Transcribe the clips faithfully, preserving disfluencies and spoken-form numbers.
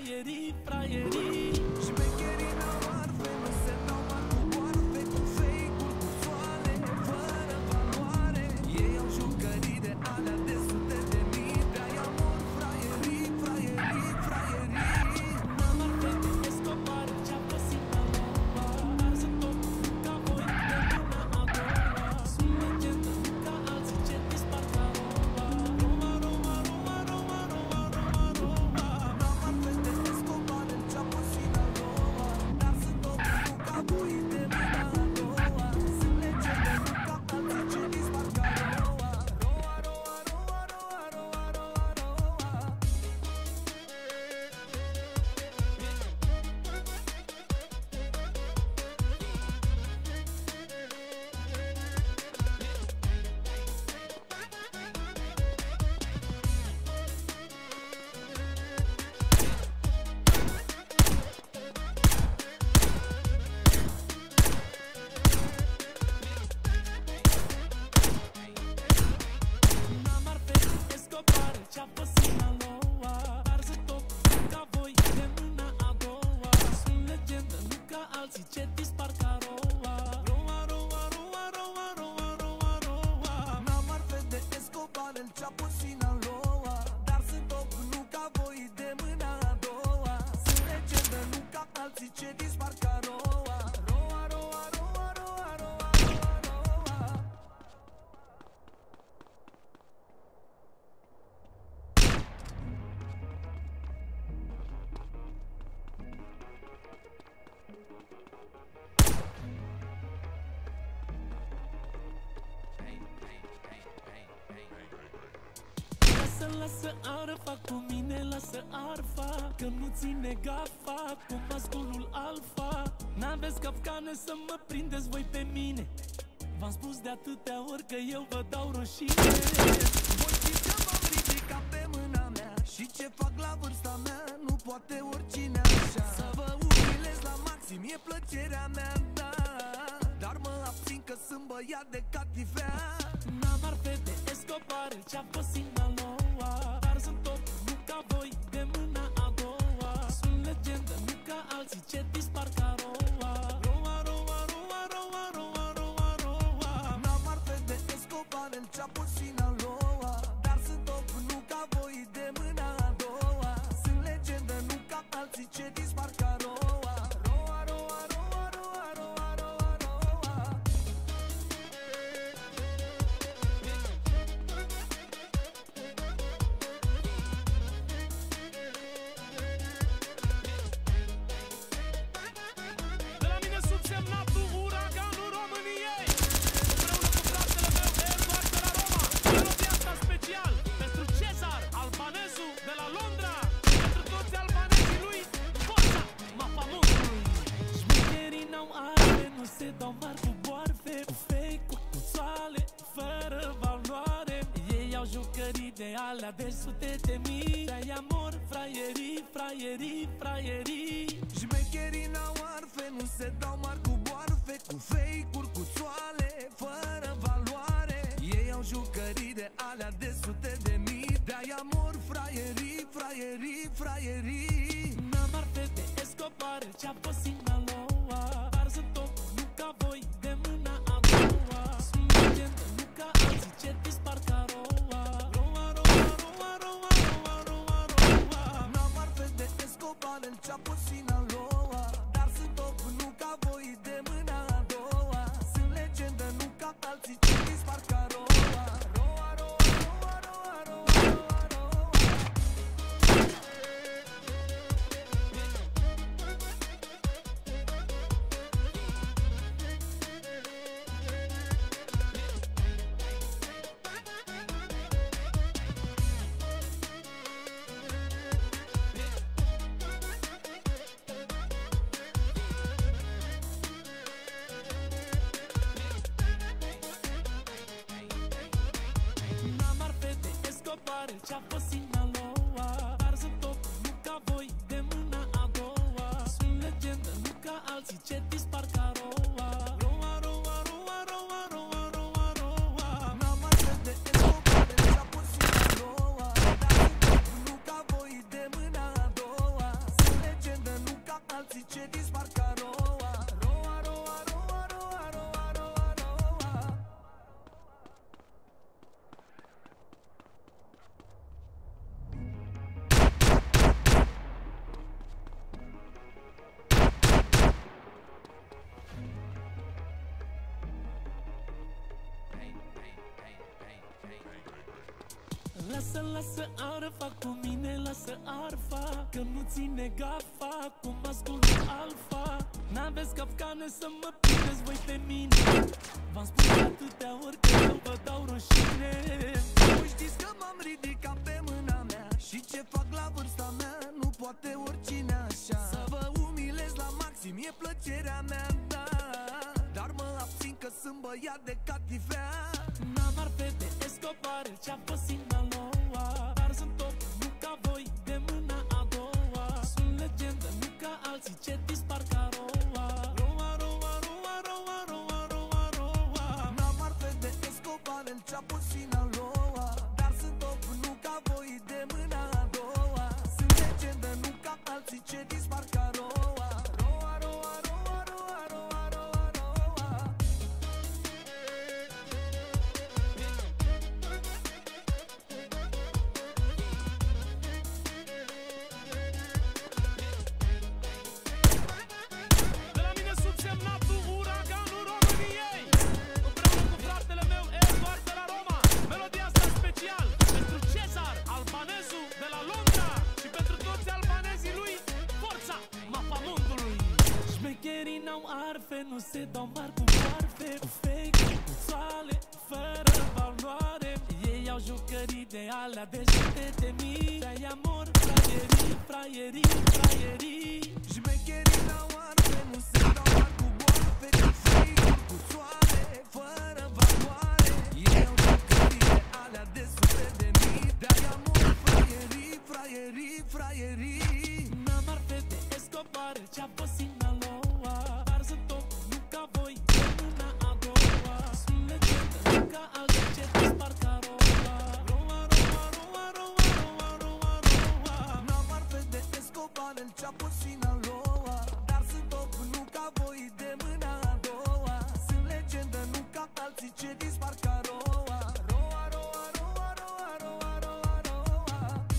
fraierii, fraierii. Șmecherii n-au arfe, nu se dau mari cu boarfe, cu fake-uri, cu soale, fără valoare. Ei au jucării de alea de sute de mii, de-aia mor fraierii, fraierii, fraierii. N-am arfe de Escobar, ce-a păsit la loa, dar sunt tot ca voi de mâna a doua. Sunt legendă, nu ca alții ce dispar ca roa. Roma, Roma, Roma, Roma, Roma, Roma, Roma. N-am arfe de Escobar, ce-a păsit la loa, dar sunt tot nu ca voi de mâna a doua. Sunt legendă, nu ca alții ce dispar ca roa. Roa, roa, roa, roa, roa, roa, roa. N-am arfe de Escobar, ce-a păsit la loa, dar sunt tot nu ca voi de mâna a doua. Sunt legendă, nu ca alții ce dispar ca roa. Roa, roa, roa, roa, roa, roa, roa. N-am arfe de Escobar, el ce-a pus Sinaloa, dar sunt top, nu ca voi de mâna a doua. Sunt legendă, nu ca alții ce dispar ca roa. Roa, roa, roa, roa, roa, roa, roa. Lasă, lasă arfa, cu mine lasă arfa, că nu ține gafa, cu masculul alfa. N-aveți capcane să mă prindeți voi pe mine, v-am spus de atâtea ori că eu vă dau roșine. Voi știți că m-am ridicat pe mâna mea, și ce fac la vârsta mea nu poate oricine așa. Să vă umilez la maxim e plăcerea mea, da, dar mă abțin că sunt băiat de catifea. N-am arfe de Escobar, ce-a păsit la loa, dar sunt tot nu ca voi de mâna a doua. Sunt legendă, nu ca alții ce dispar ca roa. Roa, roa, roa, roa, roa, roa, roa. N-am arfe de Escobar, el ce-a pus Sinaloa, dar sunt top, nu ca voi de mâna a doua. Sunt legendă, nu ca alții ce dispar ca roa. Roa, roa, roa, roa, roa, roa, roa. De la mine subsemnatul uraganul României, împreună cu fratele meu Eduard de la Roma. Melodia asta special pentru Cezar Albanezu de la Londra, pentru toți albanezii lui, forța Mapamondului. Șmecherii n-au arfe, nu se dau mari cu boarfe, cu fake-uri, cu soale, fără valoare. Ei au jucării de alea de sute de mii, de-aia mor fraierii, fraierii, fraierii. Șmecherii n-au arfe, nu se dau mari cu boarfe, cu fake-uri, cu soale, fără valoare. Ei au jucării de alea de sute de mii, de-aia mor fraierii, fraierii, fraierii. N-am arfe de Escobar, ce-a păsit la loa, dar sunt tot nu ca voi de mâna a doua. Sunt legendă, nu ca alții ce dispar ca roa. Roa, roa, roa, roa, roa, roa, roa. N-am arfe de Escobar, el ce-a pus Sinaloa, dar sunt top, nu ca voi de mâna a doua. Sunt legendă, nu ca alții ce dispar ca roa. Roa, roa, roa, roa, roa, roa, roa. Lasă, lasă arfa cu mine, lasă arfa, că nu ține gafa, cum ascult alfa. N-aveți capcane să mă prindeți voi pe mine. V-am spus de atâtea ori că eu vă dau rușine. Voi știți că m-am ridicat pe mâna mea și ce fac la vârsta mea nu poate oricine așa. Să vă umilez la maxim e plăcerea mea, da, dar mă abțin că sunt băiat de catifea. N-am arpe de Escobar, ce-a fost Sinaloa, dar sunt top, nu ca voi, de mâna a doua. Sunt legendă, nu ca alții ce dispar ca roa. Roa, roa, roa, roa, roa, roa, roa. N-am arpe de Escobar, ce-a fost Sinaloa, dar sunt top, nu ca voi, de mâna a doua. Sunt legendă, nu ca alții ce dispar ca roa. Roa, roa, roa, roa, roa, roa, roa. De la mine subsemnatul uraganul României, împreună cu fratele meu Eduard de la Roma. Melodia asta special pentru Cezar, albanezu de la Londra, și pentru toți albanezii lui, forța mapamondului. Șmecherii n-au arfe, nu se dau mari cu boarfe, cu fake, cu soale, fără valoare. Ei au jucării de alea de sute de mii, de-ai amor, fraierii, fraierii, fraierii. Șmecherii n-au arfe, nu se dau mari cu boarfe, cu fake, cu soale, fără valoare. Ei au jucării de alea de sute de mii, de-ai amor, fraierii, fraierii, fraierii. N-am arfe de Escobar, ce-a fost Sinaloa, dar sunt top, nu ca voi, de mâna a doua. Sunt legendă, nu ca alții ce dispar ca roa. Roa, roa, roa, roa, roa, roa, roa. N-am arfe de Escobar, ce-a fost Sinaloa, dar sunt top, nu ca voi, de mâna a doua. Sunt legendă, nu ca alții ce dispar ca roa. Roa, roa, roa, roa, roa, roa, roa.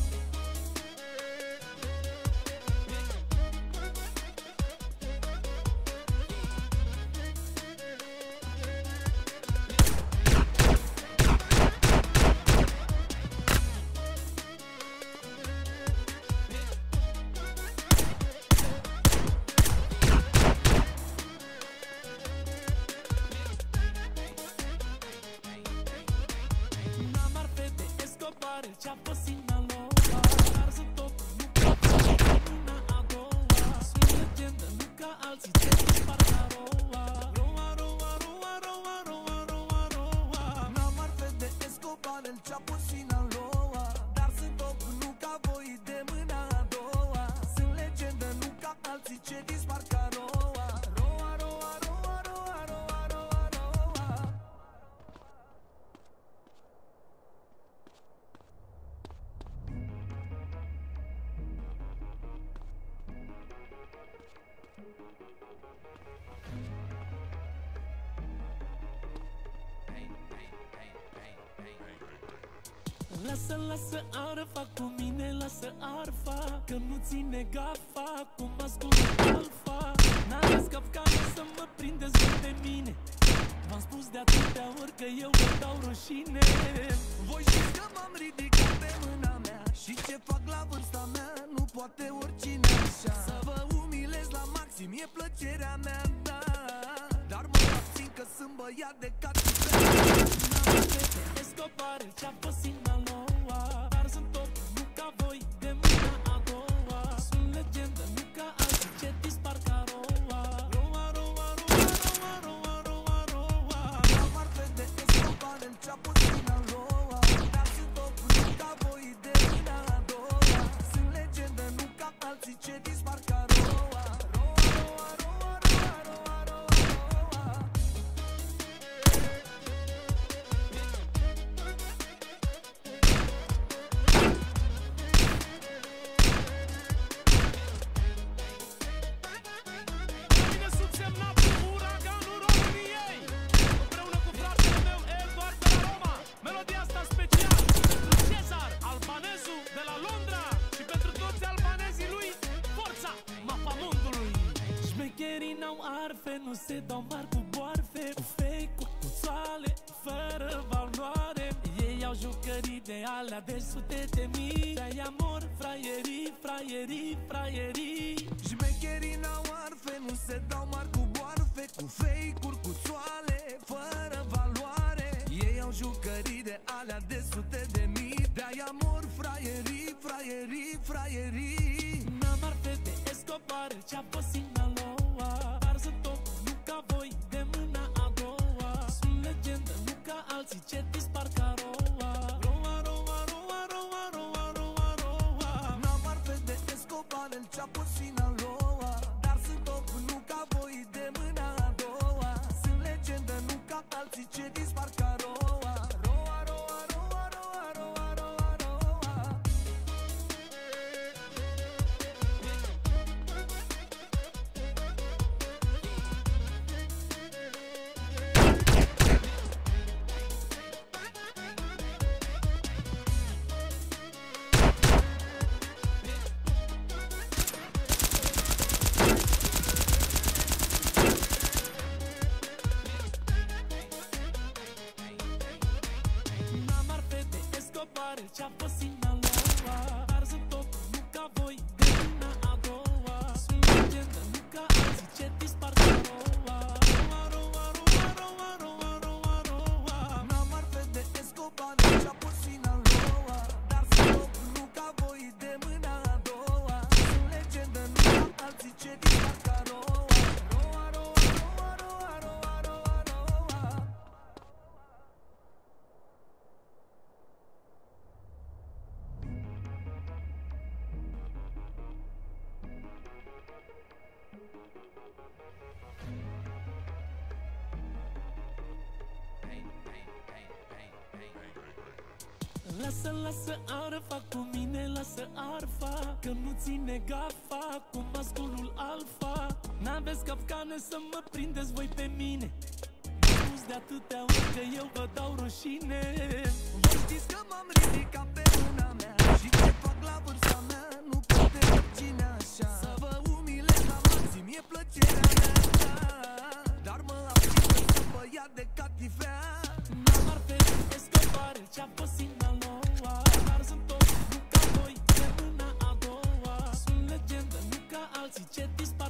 N-am arfe de Escobar, ce-a fost Sinaloa, dar sunt top, nu ca voi, de mâna a doua. Sunt legendă, nu ca alții ce dispar ca roa. Roa, roa, roa, roa, roa, roa, roa. N-am arfe de Escobar, ce-a fost Sinaloa, dar sunt top, nu ca voi, de mâna a doua. Sunt legendă, nu ca alții ce dispar ca roa. Roa, roa, roa, roa, roa, roa, roa. Lasă, lasă arfa cu mine, lasă arfa, că nu ține gafa, cum ascult alfa. N-aveți capcane să mă prindeți voi pe mine. V-am spus de atâtea ori că eu vă dau rușine. Voi știți că m-am ridicat pe mâna mea și ce fac la vârsta mea nu poate oricine așa. Să vă umilez la maxim e plăcerea mea, da, dar mă abțin că sunt băiat de catifea. N-am arfe de Escobar, ce-a fost Sinaloa, dar sunt top, nu ca voi, de mâna a doua. Sunt legendă, nu ca alții ce dispar ca roa. Roa, roa, roa, roa, roa, roa, roa. N-am arfe de Escobar, ce-a fost Sinaloa, dar sunt top, nu ca voi, de mâna a doua. Sunt legendă, nu ca alții ce dispar ca roa. Roa, roa, roa, roa, roa, roa, roa. arfe, nu se dau mari cu boarfe, cu fake, cu soale, fără valoare. Ei au jucării de alea de sute de mii. De-ai amor, fraierii, fraierii, fraierii. Șmecherii n-au arfe, nu se dau mari cu boarfe, cu fake-uri, cu țoale, fără valoare. Ei au jucării de alea de sute de mii. De-ai amor, fraierii, fraierii, fraierii. N-am arfe de Escobar, Chapo, Sinaloa, dar sunt top, nu ca voi, de mâna a doua. Sunt legendă, nu ca alții ce dispar ca roa. Roa, roa, roa, roa, roa, roa, roa. N-am arfe de Escobar, el Chapo, Sinaloa, dar sunt top, nu ca voi, de mâna a doua. Sunt legendă, nu ca alții ce dispar ca roa. Roa, roa, roa, roa, roa, roa, roa. N-am arfe de Escobar, Chapo, Sinaloa, dar sunt top, nu ca voi, de mâna a doua. Sunt legendă, nu ca alții ce dispar ca roa. Roa, roa, roa, roa, roa, roa, roa. N-am arfe de Escobar, el Chapo, Sinaloa, dar sunt top, nu ca voi, de mâna a doua. Sunt legendă, nu ca alții ce dispar ca roa. Roa, roa, roa, roa, roa, roa, roa. Lasă, lasă arfa cu mine, lasă arfa, că nu ține gafa cu masculul alfa. N-aveți capcane să mă prindeți voi pe mine. Spus de atâtea ori că eu vă dau rușine. Voi știți că m-am ridicat pe luna mea și ce fac la vârsta mea nu poate oricine așa. Să vă umilez la maxim e plăcerea mea, dar mă abțin că sunt băiat de catifea. N-am arfe de Escobar, Chapo, Sinaloa, dar sunt top, nu ca voi, de mâna a doua. Sunt legendă, nu ca alții ce dispar